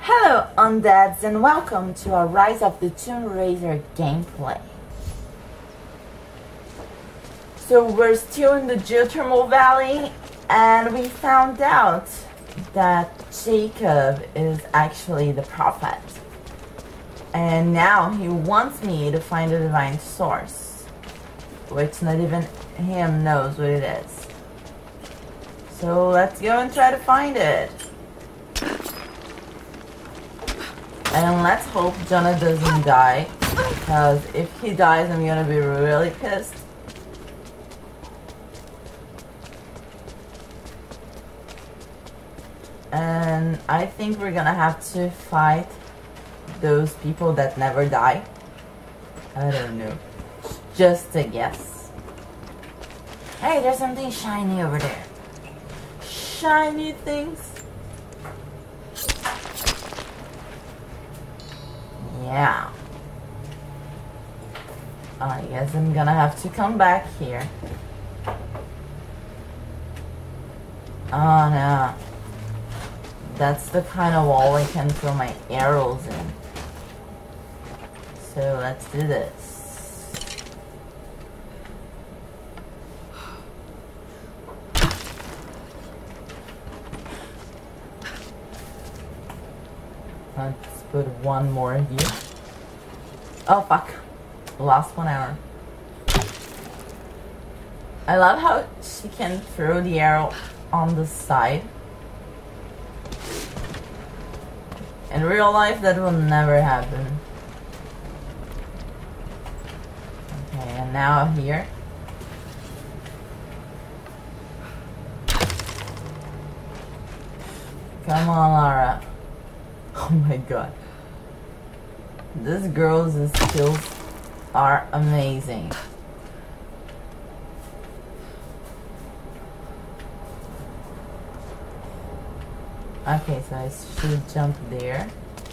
Hello Undeads and welcome to our Rise of the Tomb Raider gameplay. So we're still in the Geothermal Valley and we found out that Jacob is actually the prophet. And now he wants me to find the divine source, which not even him knows what it is. So let's go and try to find it. And let's hope Jonah doesn't die, because if he dies I'm gonna be really pissed. And I think we're gonna have to fight those people that never die. I don't know. Just a guess. Hey, there's something shiny over there. Shiny things. Yeah. I guess I'm gonna have to come back here. Oh no. That's the kind of wall I can throw my arrows in. So let's do this. Let's put one more here. Oh fuck. Lost 1 hour. I love how she can throw the arrow on the side. In real life that will never happen. Okay, and now here. Come on, Lara. Oh my god. This girl's skills are amazing. Okay, so I should jump there.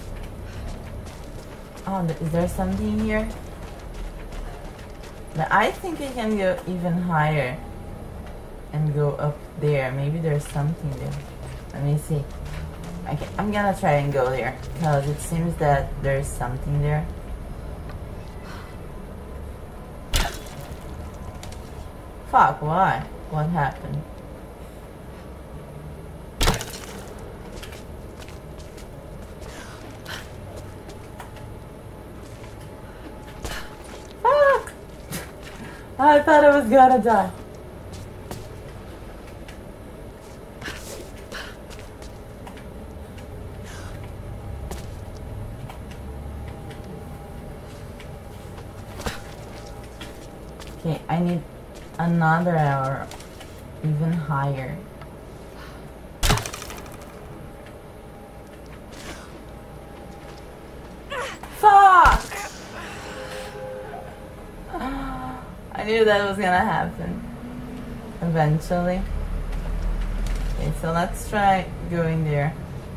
Oh, is there something here? But I think I can go even higher and go up there. Maybe there's something there. Let me see. Okay, I'm gonna try and go there because it seems that there's something there. Fuck, why? What happened? Fuck! I thought I was gonna die. Okay, I need another hour, even higher. Fuck! I knew that was gonna happen eventually. Okay, so let's try going there.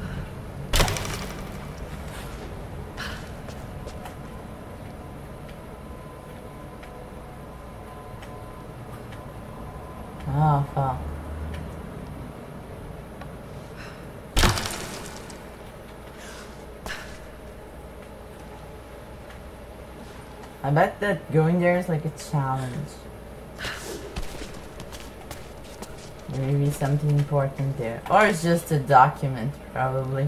Oh, fuck. I bet that going there is like a challenge. Maybe something important there. Or it's just a document, probably.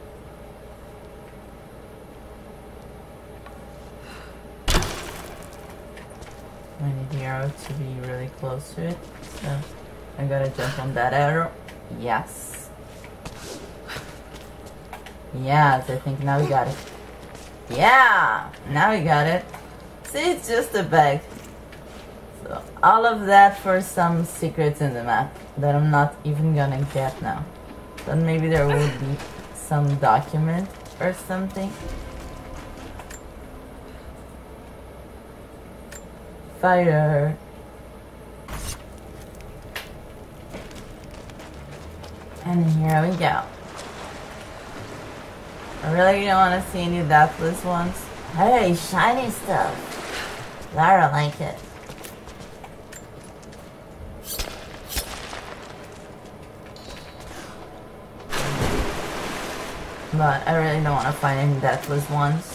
I need the arrow to be really close to it, so I gotta jump on that arrow. Yes. Yes, I think now we got it. Yeah! Now we got it. See, it's just a bag. So, all of that for some secrets in the map that I'm not even gonna get now. But maybe there will be some document or something. Fire. And here we go. I really don't want to see any deathless ones. Hey, shiny stuff. Lara like it. But I really don't want to find any deathless ones.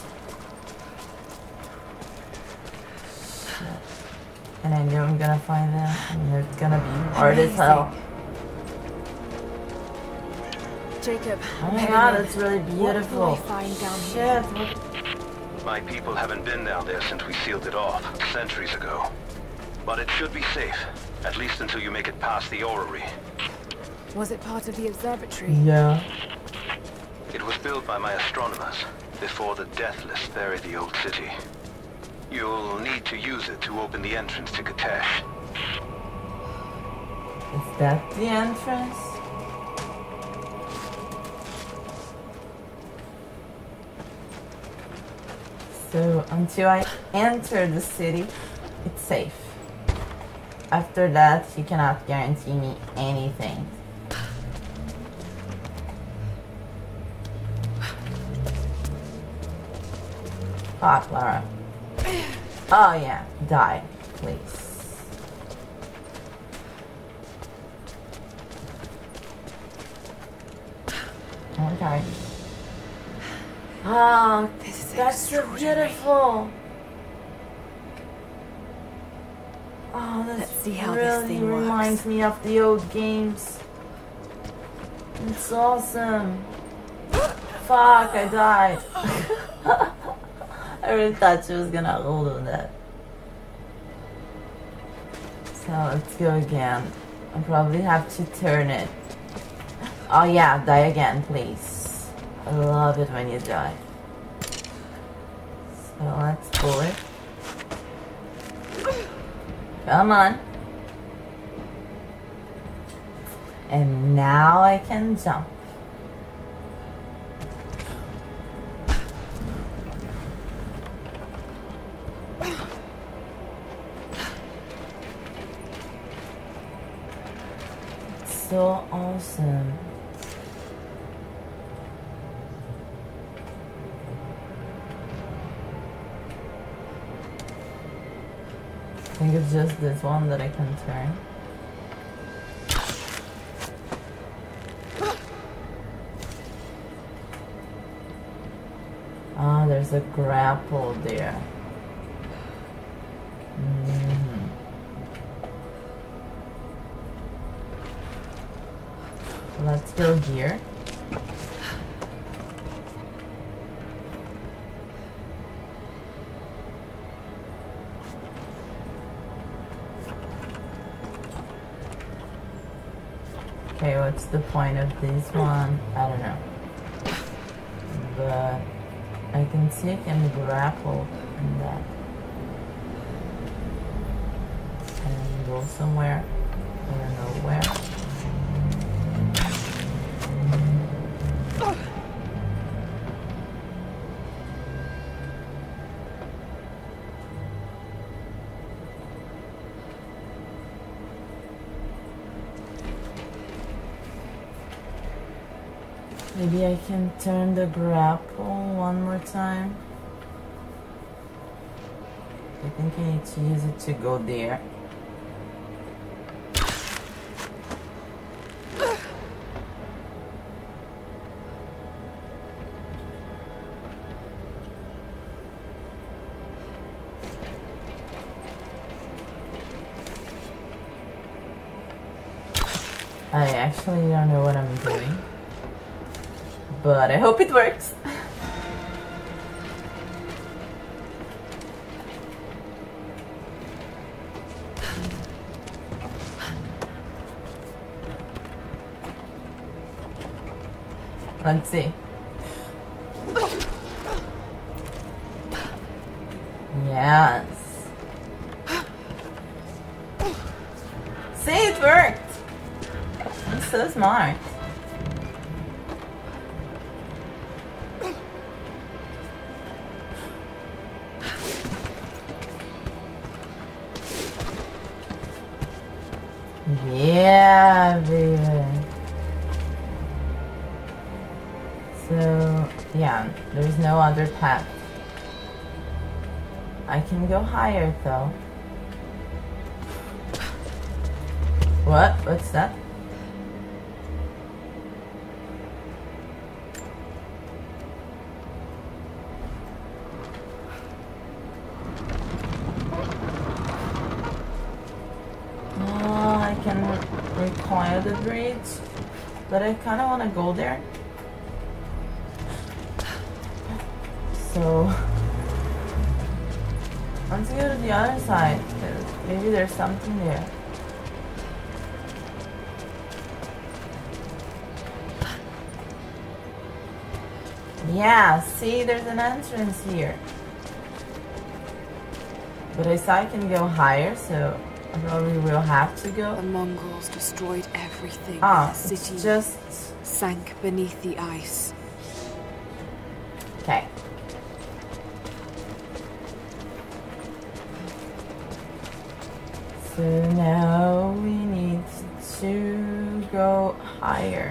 Shit. And I knew I'm gonna find them. And they're gonna be hard as hell. Jacob, oh my god, it's really beautiful. What will I find down here? Shit. My people haven't been down there since we sealed it off, centuries ago. But it should be safe, at least until you make it past the orrery. Was it part of the observatory? Yeah. It was built by my astronomers, before the Deathless buried the old city. You'll need to use it to open the entrance to Kitesh. Is that the entrance? So until I enter the city, it's safe. After that, you cannot guarantee me anything. Fuck, Lara. Oh yeah, die, please. Okay. Oh, that's so beautiful. Oh, Let's see how really this thing works. reminds me of the old games. It's awesome. Fuck, I died. I really thought she was gonna hold on that. So let's go again. I'll probably have to turn it. Oh yeah, die again, please. I love it when you die. So let's pull it. Come on. And now I can jump. It's so awesome. I think it's just this one that I can turn. Ah, there's a grapple there. Let's go here. Okay, what's the point of this one? I don't know. But I can see I can grapple in that. And go somewhere. I don't know where. Maybe I can turn the grapple one more time. I think I need to use it to go there. I actually don't know what I'm doing. But I hope it works. Let's see. Yes. See, it worked. I'm so smart. Yeah, baby. So, yeah, there's no other path. I can go higher, though. What? What's that? point of the bridge, but I kind of want to go there. So let's go to the other side. Maybe there's something there. Yeah, see, there's an entrance here. But I saw I can go higher, so I probably will have to go. The Mongols destroyed everything. Ah, The it's city just... sank beneath the ice. Okay. So now we need to go higher.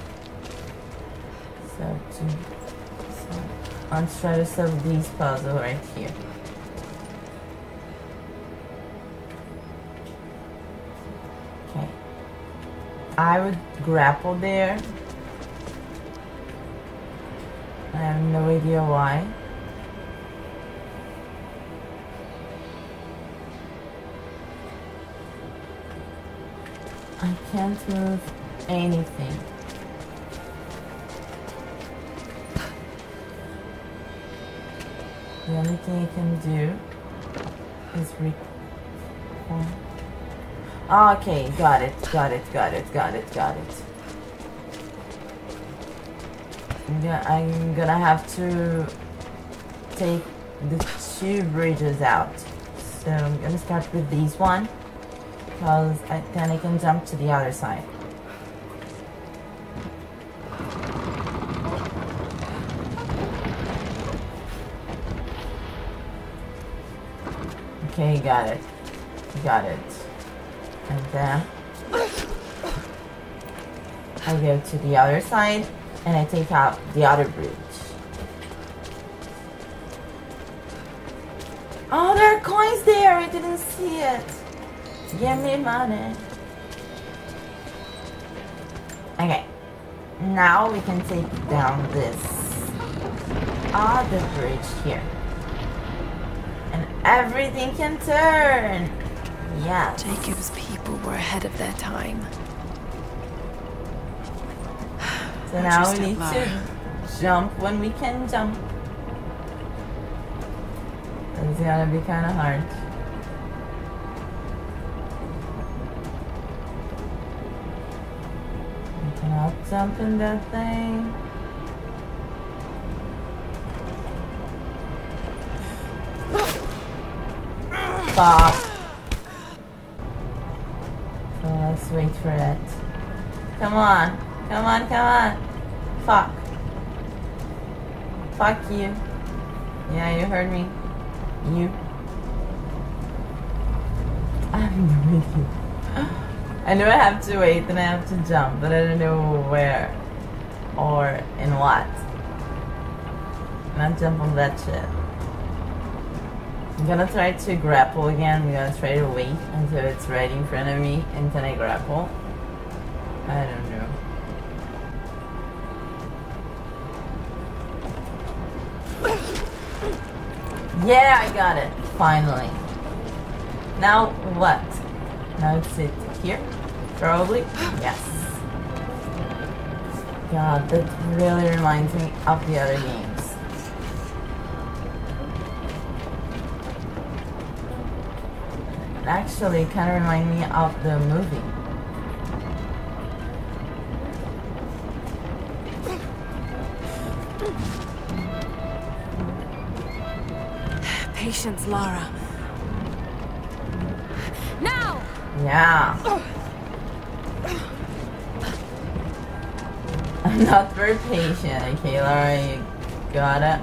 So let's try to solve these puzzles right here. Okay. I would grapple there. I have no idea why. I can't move anything. The only thing I can do is record. Okay, got it. I'm gonna have to take the 2 bridges out. So I'm gonna start with these one, because then I can jump to the other side. Okay, got it. And then I go to the other side and I take out the other bridge. Oh, there are coins there! I didn't see it. Give me money. Okay. Now we can take down this other bridge here. And everything can turn. Yes. Jacob's people were ahead of their time. So now we need to jump when we can jump. It's gonna be kind of hard. I cannot jump in that thing. Fuck. So let's wait for it. Come on. Fuck. Fuck you. Yeah, you heard me. You. I have no idea. I know I have to wait and I have to jump, but I don't know where or in what. Not jump on that shit. I'm gonna try to grapple again. I'm gonna try to wait until it's right in front of me and then I grapple. I don't know. Yeah, I got it. Finally. Now what? Now it's it here? Probably? Yes. God, that really reminds me of the other games. Actually, it kind of reminds me of the movie. Patience, Lara. Now! Yeah. I'm not very patient, okay, Lara, you gotta...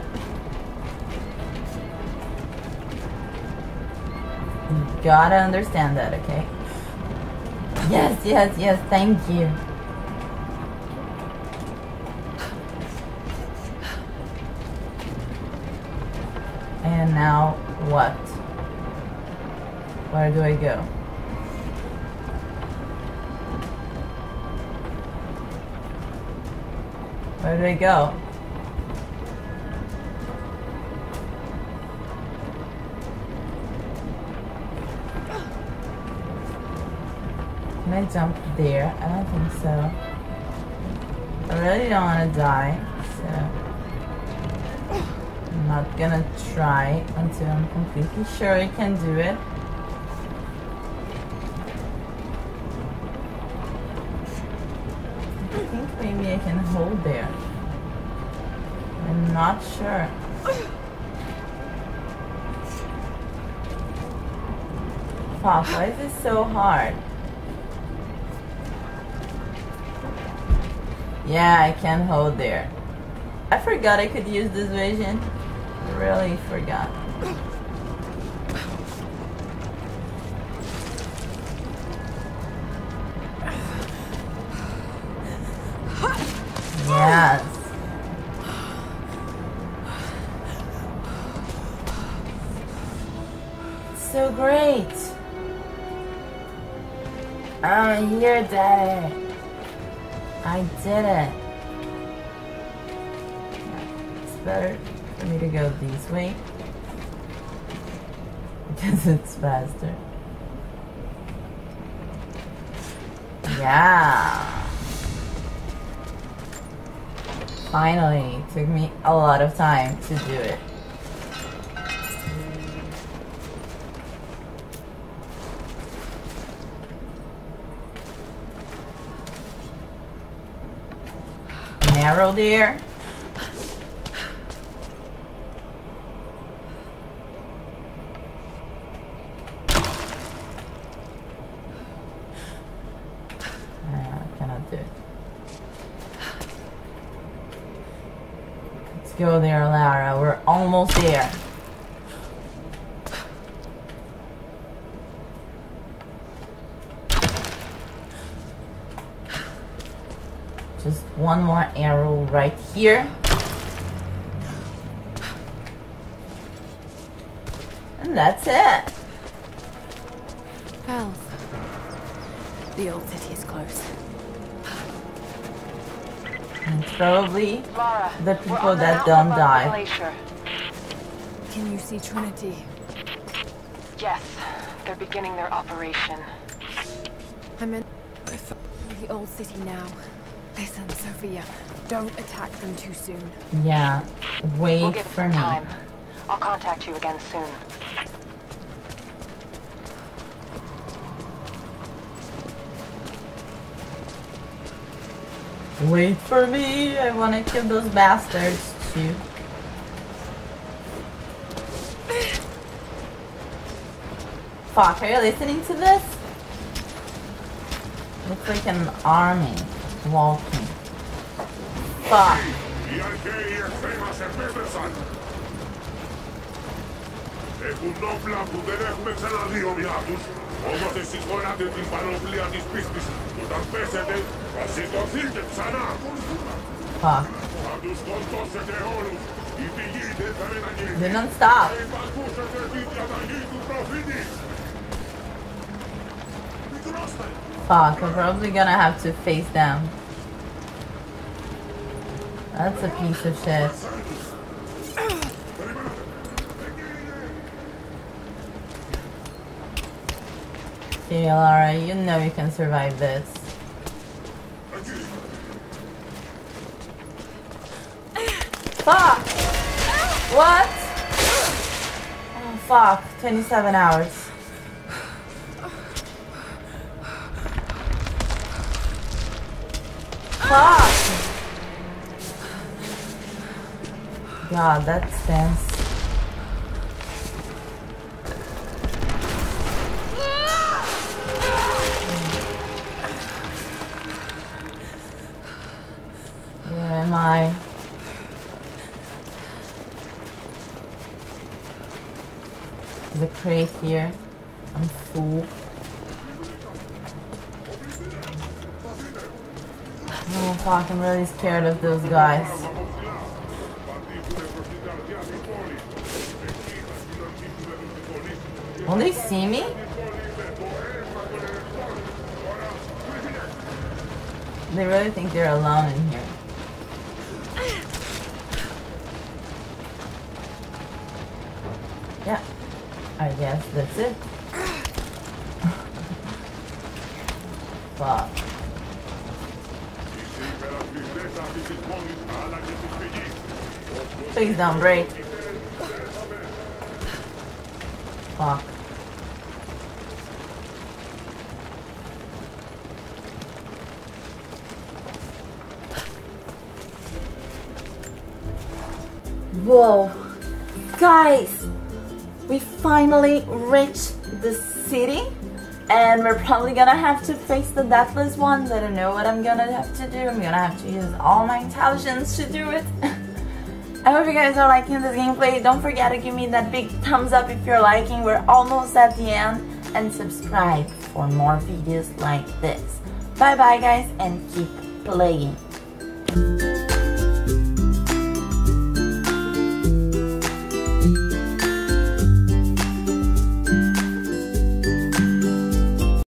You gotta understand that, okay? Yes, thank you. And now, what? Where do I go? Where do I go? Can I jump there? I don't think so. I really don't want to die, so I'm not gonna try until I'm completely sure I can do it. I think maybe I can hold there. I'm not sure. Fuck, why is this so hard? Yeah, I can hold there. I forgot I could use this vision. Really forgot. Yes. So great. I'm here, Daddy. I did it. It's better for me to go this way because it's faster. Yeah. Finally, it took me a lot of time to do it. Narrow there. I cannot do it. Let's go there, Lara. We're almost there. Just one more arrow right here. And that's it. Well, the old city is close. And probably Lara, the we're people on the that mountain don't above the die. glacier. Can you see Trinity? Yes, they're beginning their operation. I'm in the old city now. Listen, Sophia, don't attack them too soon. Yeah, wait We'll give it for some me. time. I'll contact you again soon. Wait for me. I want to kill those bastards too. Fuck, are you listening to this? Looks like an army walking. Fuck. Έχουν όπλα που δεν έχουμε ξαναδεί ομοιά τους, όμως εσείς φοράτε την πανοπλία της πίστης. Όταν πέσετε, θα σηκωθείτε ξανά. Fuck. Θα τους σκοτώσετε όλους. Η πηγή δεν θα μεταγυρίσει. Didn't stop. Θα υπακούσετε τη διαταγή του προφήτη. Fuck, I'm probably gonna have to face them. That's a piece of shit. Okay, Lara, you know you can survive this. Fuck! What? Oh, fuck. 27 hours. Fuck! God, that's tense. Where am I? There's a crate here. I'm full. Oh fuck, I'm really scared of those guys. Will they see me? They really think they're alone in here. Yeah, I guess that's it. Fuck. Please don't break. Fuck. Whoa. Guys! We finally reached the city. And we're probably gonna have to face the Deathless ones. I don't know what I'm gonna have to do. I'm gonna have to use all my intelligence to do it. I hope you guys are liking this gameplay. Don't forget to give me that big thumbs up if you're liking. We're almost at the end. And subscribe for more videos like this. Bye bye guys, and keep playing.